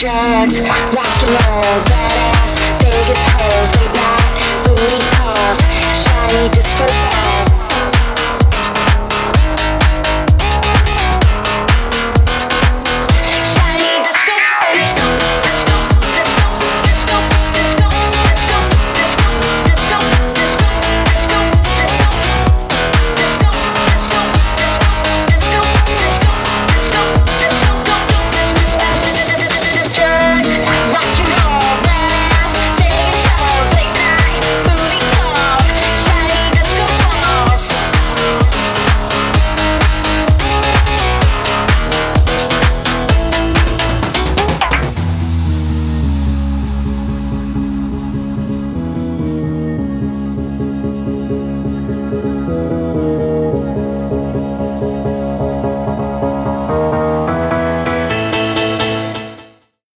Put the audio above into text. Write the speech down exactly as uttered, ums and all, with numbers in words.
drugs, rock and roll, badass, Vegas hoes, they not booty calls, shiny disco balls.